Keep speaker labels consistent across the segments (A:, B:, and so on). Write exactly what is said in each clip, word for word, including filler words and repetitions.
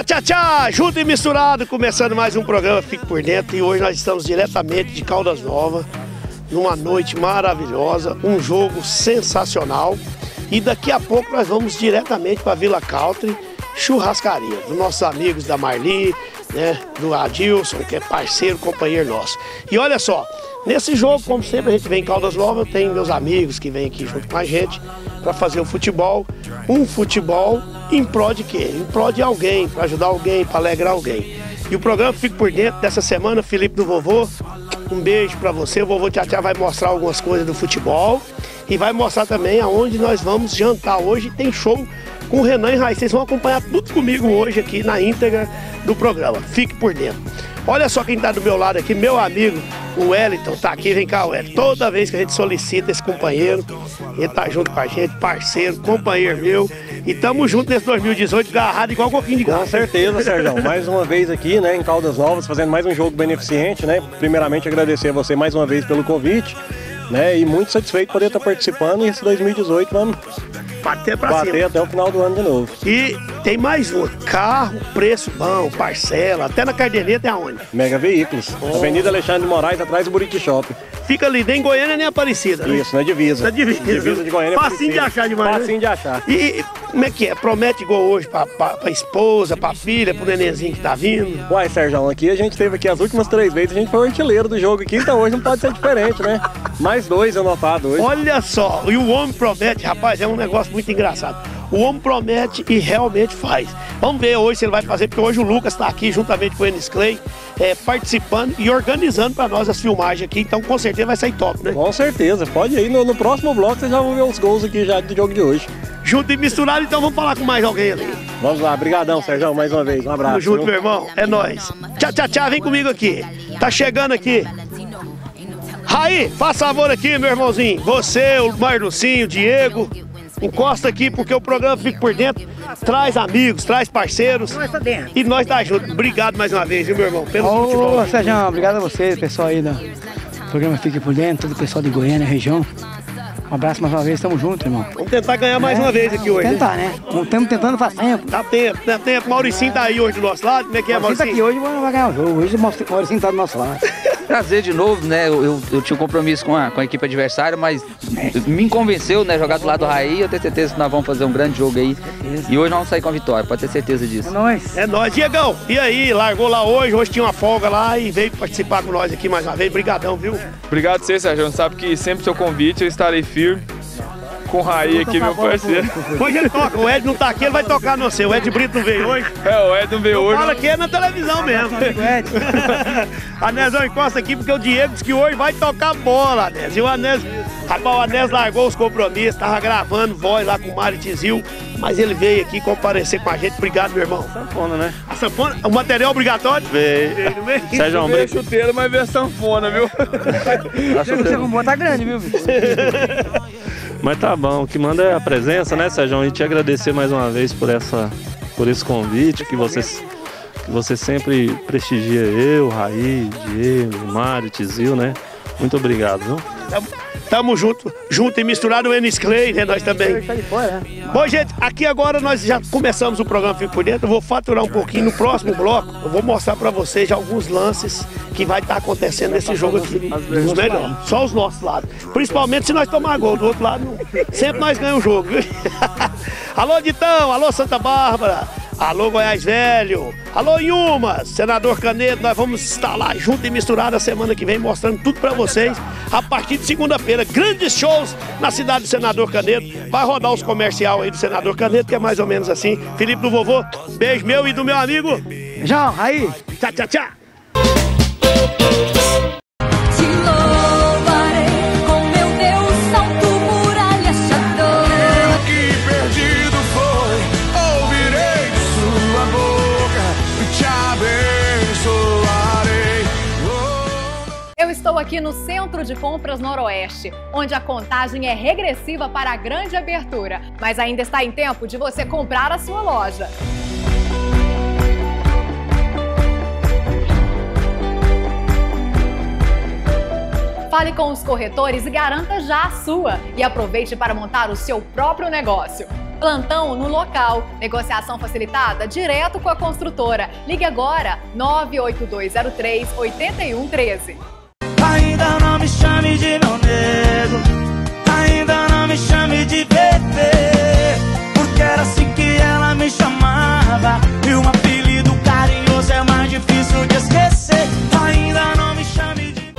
A: tchá, tchá, junto e misturado, começando mais um programa Fique por Dentro. E hoje nós estamos diretamente de Caldas Novas, numa noite maravilhosa, um jogo sensacional. E daqui a pouco nós vamos diretamente para Vila Country, churrascaria, dos nossos amigos da Marli, né, do Adilson, que é parceiro, companheiro nosso. E olha só, nesse jogo, como sempre, a gente vem em Caldas Novas, eu tenho meus amigos que vêm aqui junto com a gente para fazer o futebol. Um futebol em prol de quê? Em prol de alguém, para ajudar alguém, para alegrar alguém. E o programa Fique por Dentro dessa semana, Felipe do Vovô, um beijo para você. O Vovô Tchá Tchá vai mostrar algumas coisas do futebol e vai mostrar também aonde nós vamos jantar hoje. Tem show com o Renan e Raíssa. Vocês vão acompanhar tudo comigo hoje aqui na íntegra do programa. Fique por dentro. Olha só quem está do meu lado aqui, meu amigo, o Wellington, tá aqui, vem cá, Wellington. Toda vez que a gente solicita esse companheiro, ele tá junto com a gente, parceiro, companheiro meu. E tamo junto nesse dois mil e dezoito, agarrado igual um coquinho de gato.
B: Com certeza, Sérgio. Mais uma vez aqui, né, em Caldas Novas, fazendo mais um jogo beneficente, né? Primeiramente agradecer a você mais uma vez pelo convite, né? E muito satisfeito de poder estar participando. E esse dois mil e dezoito vamos
A: bater pra
B: bater
A: cima.
B: Até o final do ano de novo.
A: E tem mais um, carro, preço bom, parcela, até na caderneta é aonde?
B: Mega Veículos, oh. Avenida Alexandre de Moraes, atrás do Buriti Shopping.
A: Fica ali, nem Goiânia nem Aparecida, né?
B: Isso, na divisa.
A: Na divisa.
B: Divisa de Goiânia.
A: Facinho de achar demais.
B: Facinho
A: né?
B: de achar.
A: E como é que é? Promete igual hoje pra, pra, pra esposa, pra filha, pro nenenzinho que tá vindo?
B: Uai, Sérgio, aqui a gente teve aqui as últimas três vezes, a gente foi o artilheiro do jogo aqui, então hoje não pode ser diferente, né? Mais dois anotados hoje.
A: Olha só, e o homem promete, rapaz, é um negócio muito engraçado. O homem promete e realmente faz. Vamos ver hoje se ele vai fazer, porque hoje o Lucas está aqui juntamente com o Enis Clay, é, participando e organizando para nós as filmagens aqui, então com certeza vai sair top, né?
B: Com certeza, pode ir. No, no próximo bloco vocês já vão ver os gols aqui já do jogo de hoje.
A: Junto e misturado, então vamos falar com mais alguém ali.
B: Vamos lá, brigadão, Sérgio, mais uma vez, um abraço.
A: Tamo junto, viu? Meu irmão, é nóis. Tchá, tchá, tchá, vem comigo aqui. Tá chegando aqui. Raí, faça favor aqui, meu irmãozinho. Você, o Marlucinho, o Diego, encosta aqui porque o programa Fica por Dentro, traz amigos, traz parceiros. Nós tá dentro. E nós tá junto. Obrigado mais uma vez, viu, meu irmão, pelo
C: Ô,
A: futebol.
C: Ô, Sérgio, obrigado a você, pessoal aí do programa Fique por Dentro, todo o pessoal de Goiânia, região. Um abraço mais uma vez, tamo junto, irmão.
A: Vamos tentar ganhar mais
C: é,
A: uma vez aqui hoje.
C: Vamos tentar, né? Estamos tentando faz tempo.
A: Dá tempo, dá tempo. Mauricinho tá aí hoje do nosso lado. Como é que é,
C: Mauricinho?
A: Mauricinho?
C: Tá aqui hoje, não vai ganhar o jogo. Hoje o Mauricinho tá do nosso lado.
D: Prazer de novo, né? Eu, eu, eu tinha um compromisso com a, com a equipe adversária, mas me convenceu, né? Jogar do lado do Raí, eu tenho certeza que nós vamos fazer um grande jogo aí. E hoje nós vamos sair com a vitória, pode ter certeza disso.
C: É nóis.
A: É nóis. Diegão, e aí? Largou lá hoje, hoje tinha uma folga lá e veio participar com nós aqui mais uma vez. Brigadão, viu?
E: Obrigado a você, Sérgio. Sabe que sempre seu convite eu estarei firme. Com o Raí aqui, meu parceiro.
A: Hoje ele toca, o Ed não tá aqui, ele vai tocar no seu. O Ed Brito não veio hoje.
E: É, o Ed não veio hoje.
A: Fala que é na televisão mesmo. Anésio, encosta aqui porque o Diego disse que hoje vai tocar bola, Anésio. E o Anésio, rapaz, o Anésio largou os compromissos, tava gravando voz lá com o Mário Tizil, mas ele veio aqui comparecer com a gente. Obrigado, meu irmão.
B: Sanfona, né?
A: A sanfona, o material obrigatório?
B: Veio.
A: Veio.
E: Sérgio, veio chuteiro, mas veio sanfona, viu?
C: A chuteira tá grande, viu, bicho?
F: Mas tá bom, o que manda é a presença, né, Sérgio? E te agradecer mais uma vez por, essa, por esse convite, que você, que você sempre prestigia eu, Raí, Diego, Mário, Tizil, né? Muito obrigado, viu?
A: Tamo, tamo junto, junto e misturado o Enis Clay, né? Nós também. Bom, gente, aqui agora nós já começamos o programa Fico por Dentro. Eu vou faturar um pouquinho no próximo bloco. Eu vou mostrar pra vocês alguns lances que vai estar acontecendo nesse jogo aqui. Os melhores, só os nossos lados. Principalmente se nós tomar gol do outro lado, sempre nós ganhamos o jogo, viu? Alô, Ditão, alô, Santa Bárbara. Alô, Goiás Velho. Alô, Inhumas. Senador Canedo, nós vamos estar lá junto e misturado a semana que vem, mostrando tudo pra vocês. A partir de segunda-feira, grandes shows na cidade do Senador Canedo. Vai rodar os comercial aí do Senador Canedo, que é mais ou menos assim. Felipe do Vovô, beijo meu e do meu amigo.
C: João, Raí.
A: Tchau, tchau, tchau.
G: Estou aqui no Centro de Compras Noroeste, onde a contagem é regressiva para a grande abertura, mas ainda está em tempo de você comprar a sua loja. Fale com os corretores e garanta já a sua. E aproveite para montar o seu próprio negócio. Plantão no local. Negociação facilitada direto com a construtora. Ligue agora nove oito dois zero três oito um um três.
H: Ainda não me chame de meu nego, ainda não me chame de bebê, porque era assim que ela me chamava, e um apelido carinhoso é mais difícil de esquecer. Ainda não me chame de...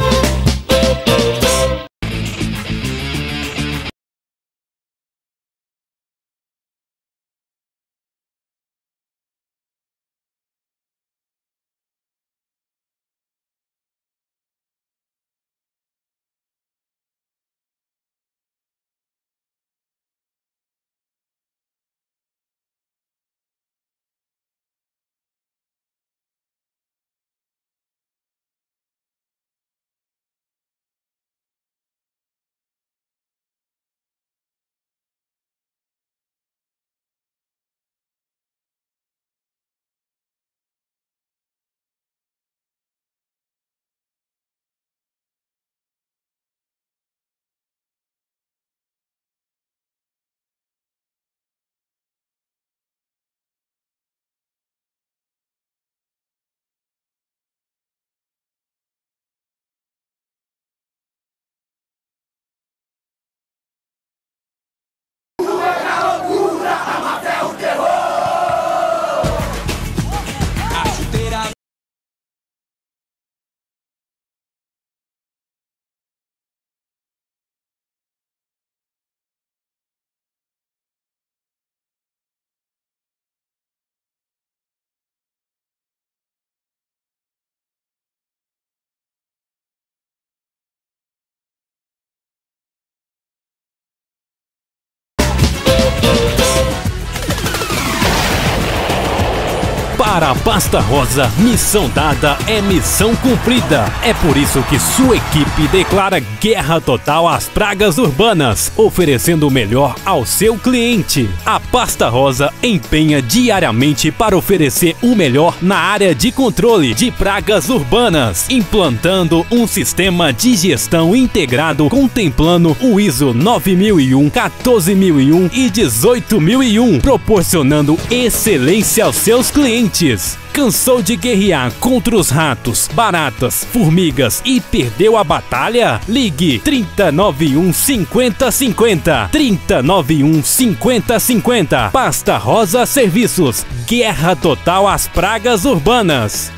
I: Para a Pasta Rosa, missão dada é missão cumprida. É por isso que sua equipe declara guerra total às pragas urbanas, oferecendo o melhor ao seu cliente. A Pasta Rosa empenha diariamente para oferecer o melhor na área de controle de pragas urbanas, implantando um sistema de gestão integrado contemplando o ISO nove mil e um, quatorze mil e um e dezoito mil e um, proporcionando excelência aos seus clientes. Cansou de guerrear contra os ratos, baratas, formigas e perdeu a batalha? Ligue trinta, noventa e um, cinquenta, cinquenta. trinta, noventa e um, cinquenta, cinquenta. Pasta Rosa Serviços. Guerra total às pragas urbanas.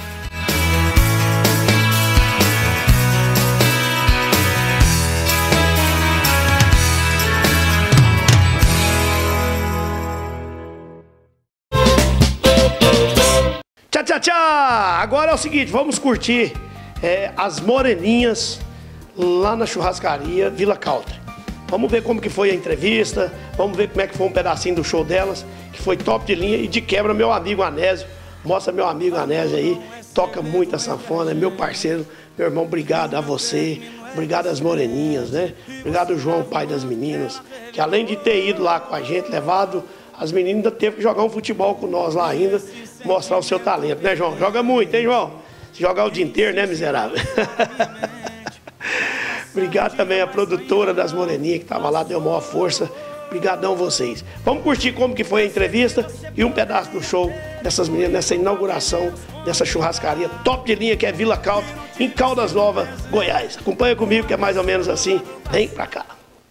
A: Tchau, tchau, tchau! Agora é o seguinte, vamos curtir é, as moreninhas lá na churrascaria Villa Country. Vamos ver como que foi a entrevista, vamos ver como é que foi um pedacinho do show delas, que foi top de linha, e de quebra meu amigo Anésio, mostra meu amigo Anésio aí, toca muito a sanfona, é meu parceiro, meu irmão, obrigado a você, obrigado às moreninhas, né? Obrigado João, pai das meninas, que além de ter ido lá com a gente, levado as meninas, ainda teve que jogar um futebol com nós lá ainda, mostrar o seu talento, né, João? Joga muito, hein, João? Se jogar o dia inteiro, né, miserável? Obrigado também à produtora das Moreninhas, que estava lá, deu maior força. Obrigadão vocês. Vamos curtir como que foi a entrevista e um pedaço do show dessas meninas, nessa inauguração dessa churrascaria top de linha que é Villa Country, em Caldas Novas, Goiás. Acompanha comigo que é mais ou menos assim. Vem pra cá.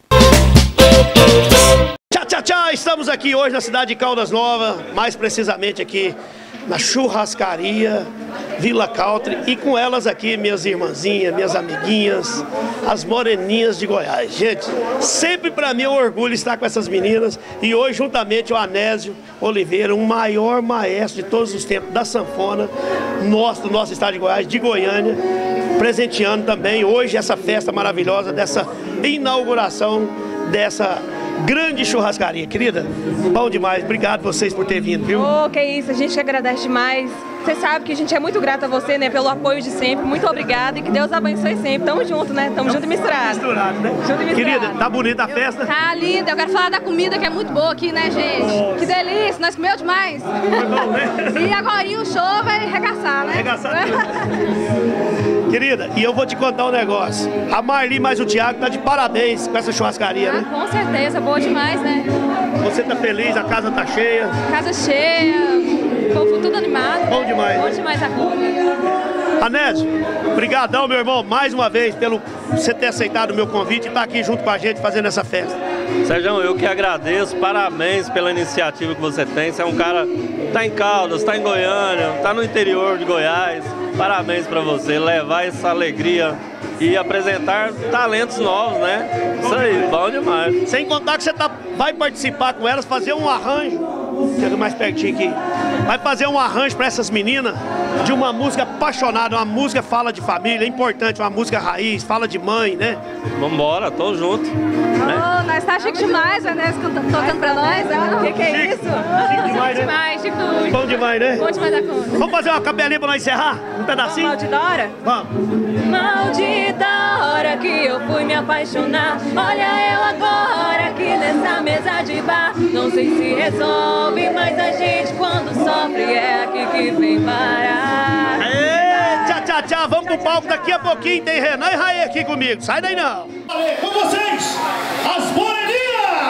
A: Tchau, tchau, tchau! Estamos aqui hoje na cidade de Caldas Novas, mais precisamente aqui na churrascaria Villa Country, e com elas aqui minhas irmãzinhas, minhas amiguinhas, as moreninhas de Goiás. Gente, sempre para mim é um orgulho estar com essas meninas, e hoje juntamente o Anésio Oliveira, o maior maestro de todos os tempos da sanfona nosso, do nosso estado de Goiás, de Goiânia, presenteando também hoje essa festa maravilhosa dessa inauguração dessa grande churrascaria. Querida, bom demais, obrigado vocês por ter vindo, viu?
J: Oh, que isso, a gente que agradece demais. Você sabe que a gente é muito grato a você, né, pelo apoio de sempre. Muito obrigada e que Deus abençoe sempre. Tamo junto, né? Tamo junto e misturado.
A: Misturado, né?
J: Junto e misturado.
A: Querida, tá bonita a festa?
K: Tá linda. Eu quero falar da comida que é muito boa aqui, né, gente?
A: Nossa.
K: Que delícia, nós comeu demais.
A: Foi bom, né?
K: E agora o show vai arregaçar, né?
A: Arregaçar tudo. Querida, e eu vou te contar um negócio. A Marli mais o Thiago tá de parabéns com essa churrascaria,
K: Ah,
A: né?
K: com certeza, boa demais, né?
A: Você tá feliz, a casa tá cheia.
K: Casa cheia, povo tudo animado.
A: Bom demais.
K: Bom demais a conta.
A: Anésio, brigadão, meu irmão, mais uma vez pelo você ter aceitado o meu convite e estar aqui junto com a gente fazendo essa festa.
F: Sérgio, eu que agradeço, parabéns pela iniciativa que você tem. Você é um cara que tá em Caldas, tá em Goiânia, tá no interior de Goiás. Parabéns pra você, levar essa alegria e apresentar talentos novos, né? Isso aí, bom demais.
A: Sem contar que você tá, vai participar com elas, fazer um arranjo, chega mais pertinho aqui, vai fazer um arranjo para essas meninas de uma música apaixonada, uma música fala de família, é importante, uma música raiz, fala de mãe, né?
F: Vambora, tô junto. Né?
K: Oh, nós tá chique demais, a Inês tocando pra nós. O que, que é
A: Chique.
K: isso?
A: Chique demais, né?
K: demais, chique tudo.
A: Bom demais, né?
K: Bom demais a conta.
A: Vamos fazer uma capelinha pra nós encerrar? Um pedacinho?
J: Maldita hora?
A: Vamos.
J: Maldita hora que eu fui me apaixonar. Olha eu agora aqui nessa mesa de bar. Não sei se resolve, mas a gente quando sofre é aqui que vem parar.
A: Aê, tchau, tchau, tchau. Vamos pro palco daqui a pouquinho. Tem Renan e Raê aqui comigo. Sai daí não.
L: Com vocês, as Moreninhas!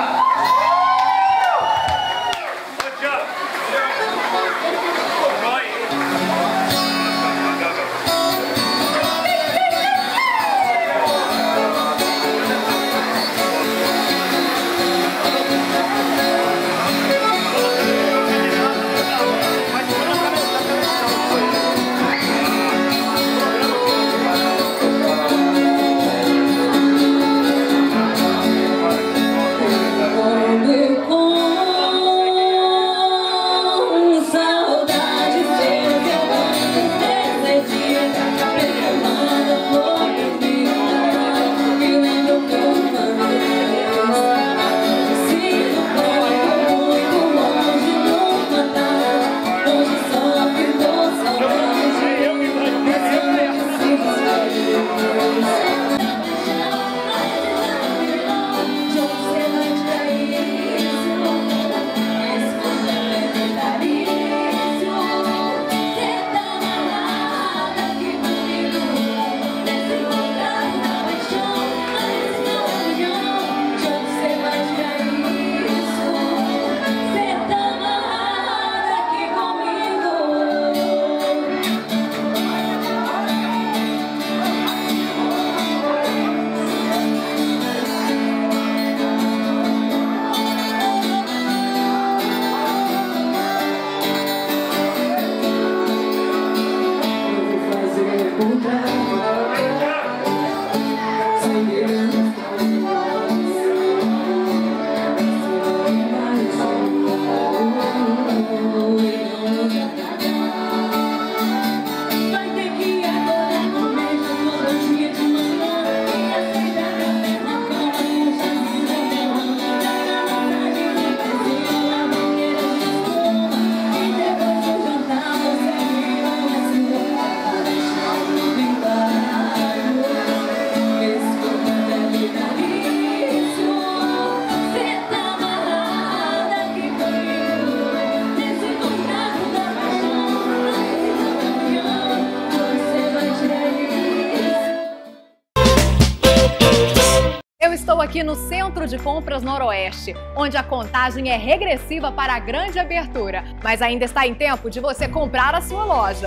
G: Aqui no Centro de Compras Noroeste, onde a contagem é regressiva para a grande abertura, mas ainda está em tempo de você comprar a sua loja.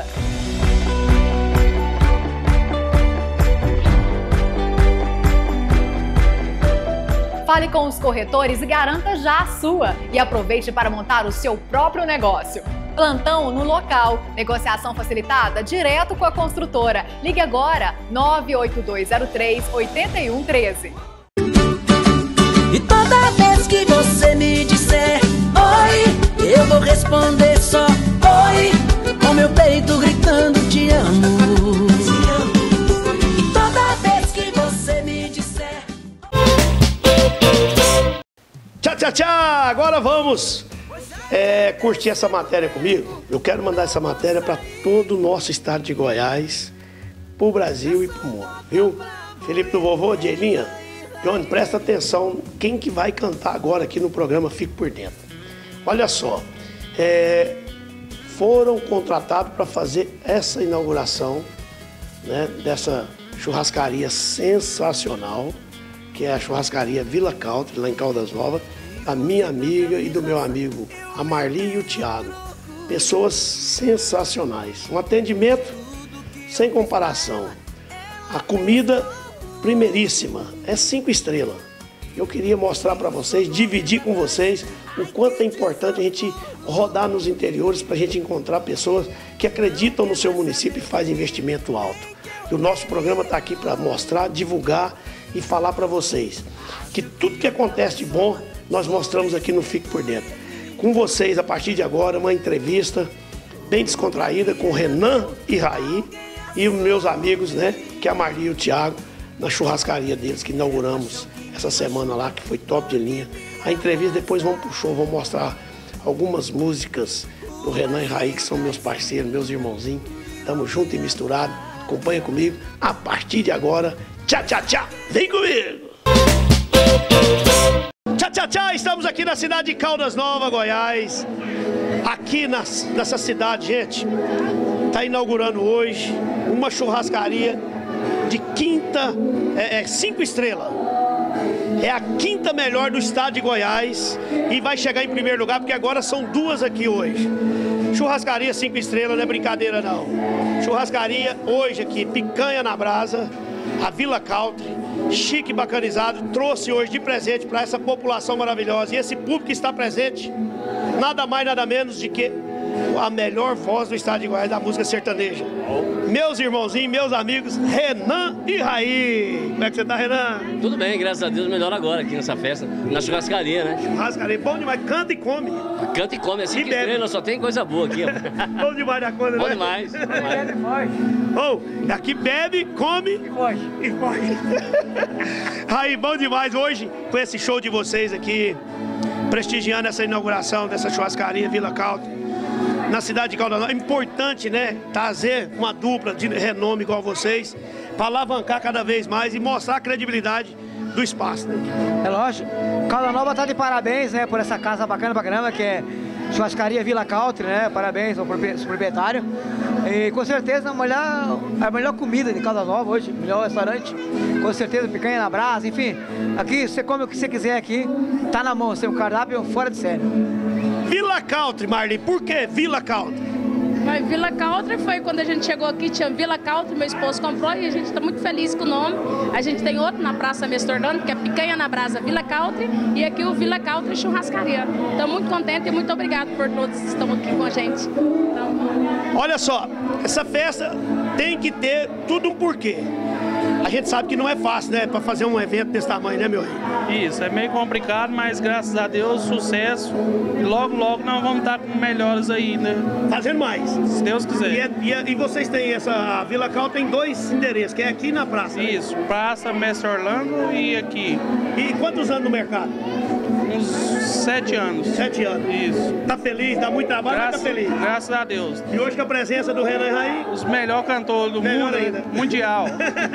G: Fale com os corretores e garanta já a sua. E aproveite para montar o seu próprio negócio. Plantão no local. Negociação facilitada direto com a construtora. Ligue agora nove oito dois zero três oito um um três.
H: E toda vez que você me disser oi, eu vou responder só oi, com meu peito gritando te amo. E toda vez que você me disser
A: Tchau, tchau, tchau! Agora vamos é, curtir essa matéria comigo, eu quero mandar essa matéria para todo o nosso estado de Goiás, pro Brasil e pro mundo, viu? Felipe do Vovô, Dielinha, Johnny, presta atenção, quem que vai cantar agora aqui no programa Fique por Dentro. Olha só, é, foram contratados para fazer essa inauguração, né, dessa churrascaria sensacional, que é a churrascaria Villa Country, lá em Caldas Novas, da minha amiga e do meu amigo, a Marli e o Thiago. Pessoas sensacionais. Um atendimento sem comparação. A comida primeiríssima, é cinco estrelas. Eu queria mostrar para vocês, dividir com vocês o quanto é importante a gente rodar nos interiores para a gente encontrar pessoas que acreditam no seu município e fazem investimento alto. E o nosso programa está aqui para mostrar, divulgar e falar para vocês que tudo que acontece de bom nós mostramos aqui no Fique por Dentro. Com vocês, a partir de agora, uma entrevista bem descontraída com Renan e Raí e os meus amigos, né, que é a Marli e o Thiago, na churrascaria deles que inauguramos essa semana lá, que foi top de linha. A entrevista, depois vamos pro show, vou mostrar algumas músicas do Renan e Raí, que são meus parceiros, meus irmãozinhos. Tamo junto e misturado. Acompanha comigo. A partir de agora, tchá, tchá, tchá, vem comigo! Tchá, tchá, tchá, estamos aqui na cidade de Caldas Novas, Goiás. Aqui nas, nessa cidade, gente, tá inaugurando hoje uma churrascaria de quinta, é, é, cinco estrelas. É a quinta melhor do estado de Goiás e vai chegar em primeiro lugar, porque agora são duas aqui hoje. Churrascaria cinco estrelas, não é brincadeira não. Churrascaria hoje aqui, picanha na brasa, a Villa Country, chique e bacanizado, trouxe hoje de presente para essa população maravilhosa. E esse público que está presente, nada mais, nada menos de que a melhor voz do estado de Goiás da música sertaneja. Meus irmãozinhos, meus amigos, Renan e Raí. Como é que você tá, Renan?
M: Tudo bem, graças a Deus, melhor agora aqui nessa festa, na churrascaria, né?
A: Churrascaria, bom demais, canta e come.
M: Canta e come, assim que estrela, só tem coisa boa aqui, ó.
A: Bom demais da coisa,
M: bom
A: né?
M: Demais, bom demais.
A: Oh, aqui bebe, come e foge. E foge. Raí, bom demais hoje com esse show de vocês aqui, prestigiando essa inauguração dessa churrascaria Villa Country na cidade de Caldas Novas. É importante, né, trazer uma dupla de renome igual vocês, para alavancar cada vez mais e mostrar a credibilidade do espaço, né?
C: É lógico. Caldas Novas tá de parabéns, né, por essa casa bacana pra caramba, que é churrascaria Villa Country, né? Parabéns ao proprietário. E com certeza a melhor, a melhor comida de Caldas Novas hoje, melhor restaurante. Com certeza picanha na brasa, enfim. Aqui você come o que você quiser aqui, tá na mão, tem um cardápio fora de série.
A: Villa Country, Marli, por que Villa Country?
K: Mas Villa Country foi quando a gente chegou aqui, tinha Villa Country, meu esposo comprou e a gente está muito feliz com o nome. A gente tem outro na Praça Mestre Orlando, que é Picanha na Brasa Villa Country, e aqui o Villa Country Churrascaria. Estamos muito contentes e muito obrigado por todos que estão aqui com a gente. Então...
A: Olha só, essa festa tem que ter tudo um porquê. A gente sabe que não é fácil, né, para fazer um evento desse tamanho, né, meu rei?
N: Isso, é meio complicado, mas graças a Deus, sucesso. E logo, logo nós vamos estar com melhores aí, né?
A: Fazendo mais.
N: Se Deus quiser.
A: E, é, e, é, e vocês têm essa Villa Country, tem dois endereços, que é aqui na praça.
N: Isso,
A: né?
N: Praça Mestre Orlando e aqui.
A: E quantos anos no mercado?
N: Uns sete anos.
A: Sete anos.
N: Isso.
A: Tá feliz, dá muito trabalho,
N: graças,
A: tá feliz.
N: Graças a Deus.
A: E hoje com a presença do Renan e Raí?
N: Os melhores cantores do
A: Melhor
N: mundo,
A: ainda.
N: Mundial.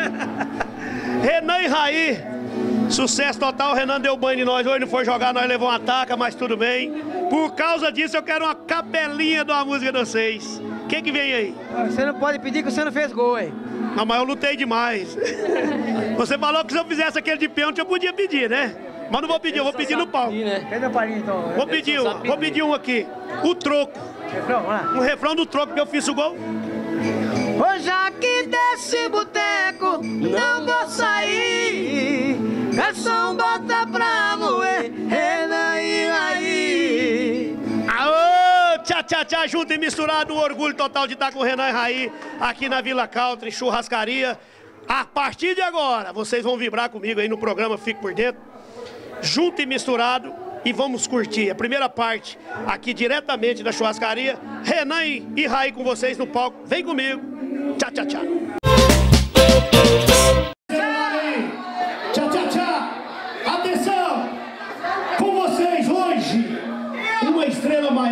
A: Renan e Raí, sucesso total. O Renan deu banho em nós hoje, não foi jogar, nós levou uma taca, mas tudo bem. Por causa disso, eu quero uma capelinha de uma música de vocês. O que que vem aí?
C: Você não pode pedir que você não fez gol, hein?
A: Não, mas eu lutei demais. Você falou que se eu fizesse aquele de pênalti, eu podia pedir, né? Mas não vou pedir, eu vou pedir no palco.
C: Cadê o palhinho, então?
A: Vou pedir um, vou pedir um aqui. O troco.
C: Refrão, vamos lá.
A: Um refrão do troco, que eu fiz o gol.
C: Hoje aqui desse boteco não vou sair. Garçom, bota pra moer, Renan e Raí.
A: Aô, tchá, tchá, tchá, junto e misturado, o orgulho total de estar com o Renan e Raí aqui na Villa Country, churrascaria. A partir de agora, vocês vão vibrar comigo aí no programa Fique por Dentro, junto e misturado, e vamos curtir a primeira parte aqui diretamente da churrascaria. Renan e Raí com vocês no palco. Vem comigo. Tchá, tchá, tchá.
L: Tchá, tchá, tchá. Atenção! Com vocês hoje, uma estrela maior.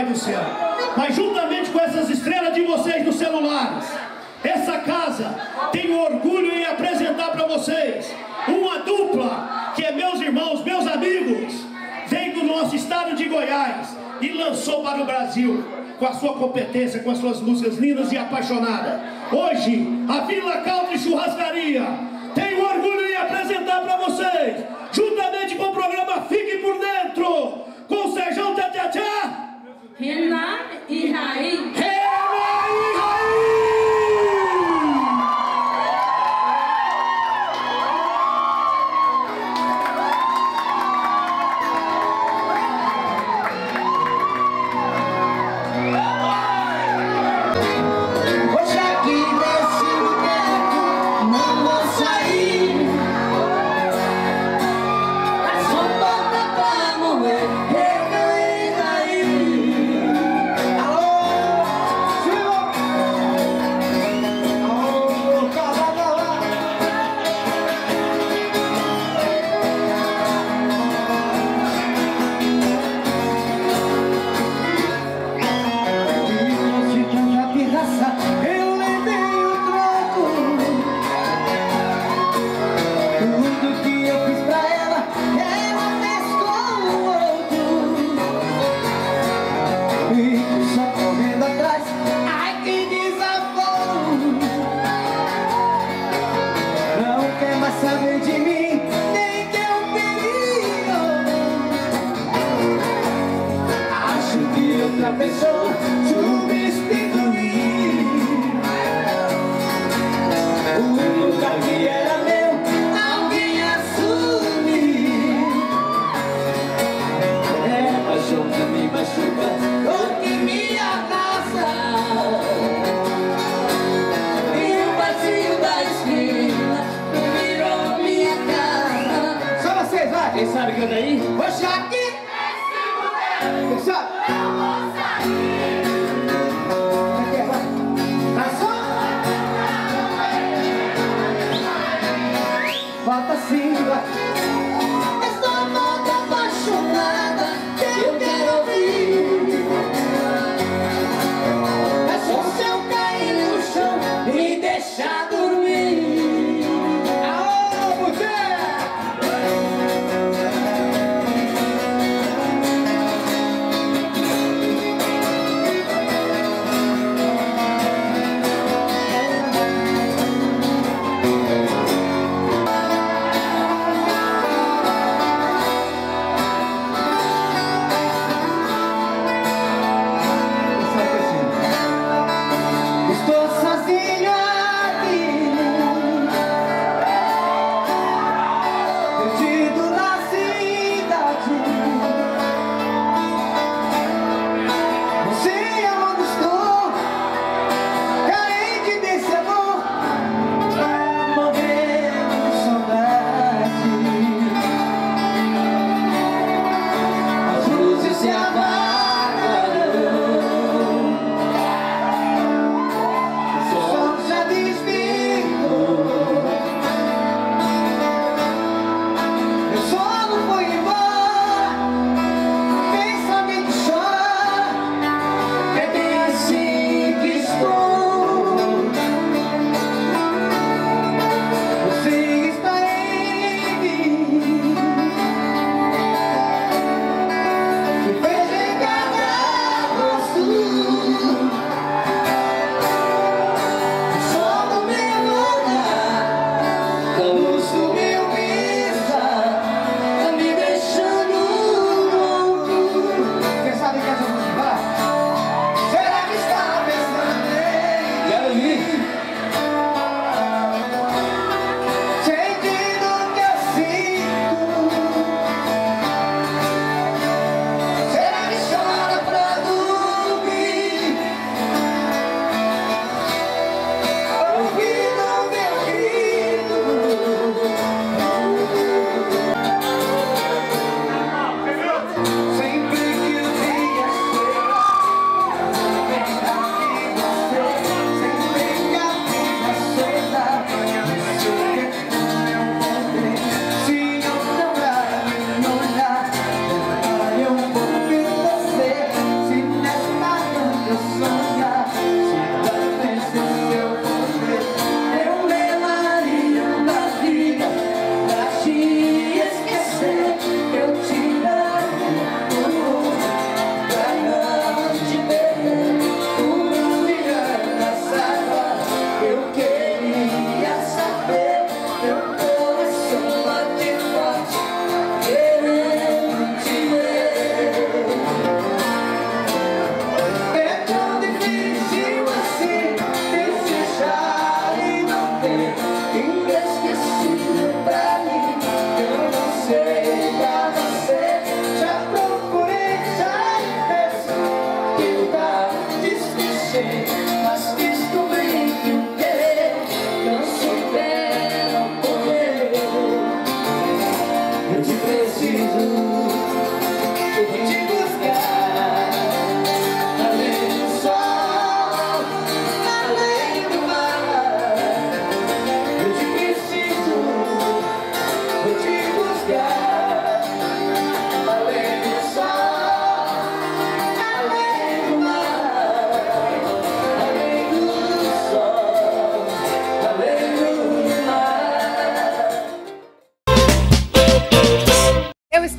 L: Pai do céu. Mas juntamente com essas estrelas de vocês nos celulares, essa casa tem o orgulho em apresentar para vocês uma dupla que é meus irmãos, meus amigos, vem do nosso estado de Goiás e lançou para o Brasil com a sua competência, com as suas músicas lindas e apaixonadas. Hoje, a Vila Country Churrascaria tem o orgulho em apresentar para vocês, juntamente com o programa Fique por Dentro, com o Sérgio Tchá-Tchá-Tchá,
J: Renan e Raí.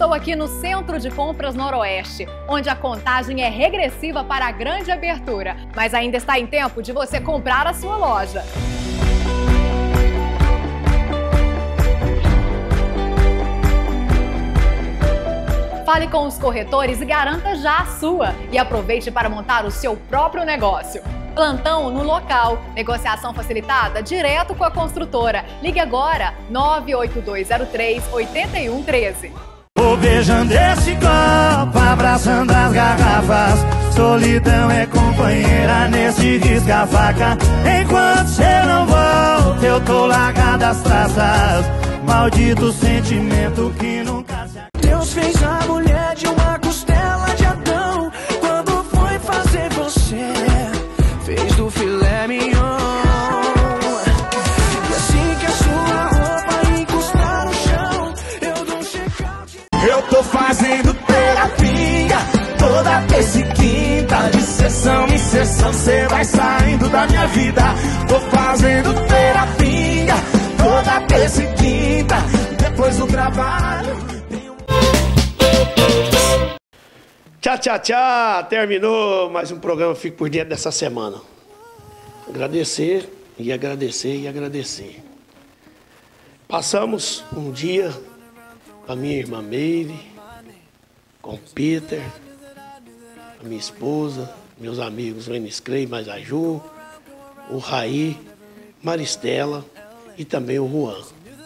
G: estou aqui no Centro de Compras Noroeste, onde a contagem é regressiva para a grande abertura, mas ainda está em tempo de você comprar a sua loja. Fale com os corretores e garanta já a sua. E aproveite para montar o seu próprio negócio. Plantão no local. Negociação facilitada direto com a construtora. Ligue agora nove oito dois zero três oito um um três.
H: Vou beijando esse copo, abraçando as garrafas. Solidão é companheira nesse risca-faca. Enquanto cê não volta, eu tô largado as traças. Maldito sentimento que nunca se... Deus fez a mulher de uma costela de Adão. Quando foi fazer você, fez do filé mignon. E assim que a sua roupa encostar no chão, eu dou um check-out. Eu tô fazendo terapia toda terça e quinta. De sessão em sessão cê vai saindo da minha vida. Tô fazendo terapia toda terça e quinta. Depois do trabalho.
A: Tchau, tchau, tchau! Terminou mais um programa Fique por Dentro dessa semana. Agradecer e agradecer e agradecer. Passamos um dia com a minha irmã Meire, com o Peter, a minha esposa, meus amigos o Enis Clay, mais a Ju, o Raí, Maristela e também o Juan.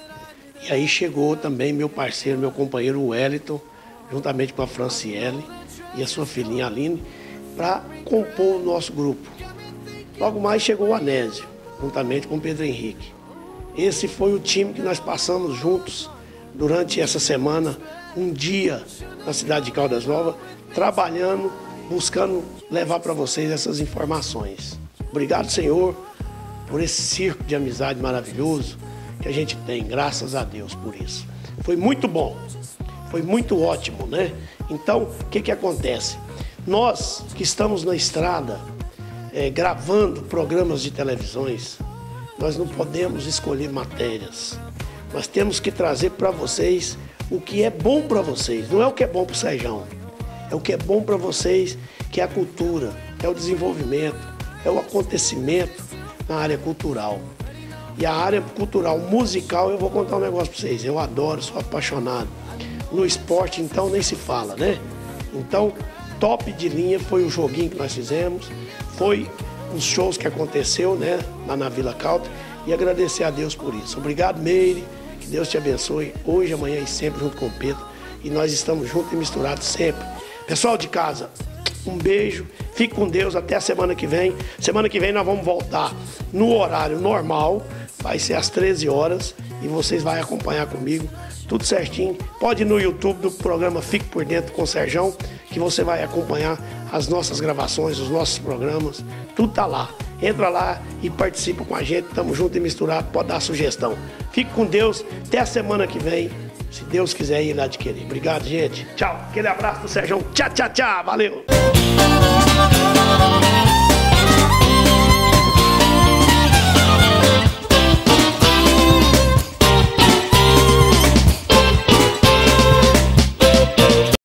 A: E aí chegou também meu parceiro, meu companheiro Wellington, juntamente com a Franciele e a sua filhinha Aline, para compor o nosso grupo. Logo mais chegou o Anésio, juntamente com o Pedro Henrique. Esse foi o time que nós passamos juntos durante essa semana, um dia na cidade de Caldas Novas, trabalhando, buscando levar para vocês essas informações. Obrigado, Senhor, por esse circo de amizade maravilhoso que a gente tem, graças a Deus por isso. Foi muito bom. Foi muito ótimo, né? Então, o que que acontece? Nós que estamos na estrada, é, gravando programas de televisões, nós não podemos escolher matérias. Nós temos que trazer para vocês o que é bom para vocês. Não é o que é bom para o Sejão. É o que é bom para vocês, que é a cultura, é o desenvolvimento, é o acontecimento na área cultural. E a área cultural musical, eu vou contar um negócio para vocês. Eu adoro, sou apaixonado. No esporte, então, nem se fala, né? Então, top de linha foi o joguinho que nós fizemos, foi os shows que aconteceu, né, lá na Vila Country, e agradecer a Deus por isso. Obrigado, Meire, que Deus te abençoe, hoje, amanhã e sempre, junto com o Pedro, e nós estamos juntos e misturados sempre. Pessoal de casa, um beijo, fique com Deus, até a semana que vem. Semana que vem nós vamos voltar no horário normal, vai ser às treze horas, e vocês vão acompanhar comigo, tudo certinho. Pode ir no YouTube do programa Fique por Dentro com o Serjão, que você vai acompanhar as nossas gravações, os nossos programas, tudo tá lá. Entra lá e participa com a gente, tamo junto e misturado, pode dar sugestão. Fique com Deus, até a semana que vem, se Deus quiser ir lá adquirir. Obrigado, gente. Tchau. Aquele abraço do Serjão. Tchau, tchau, tchau. Valeu.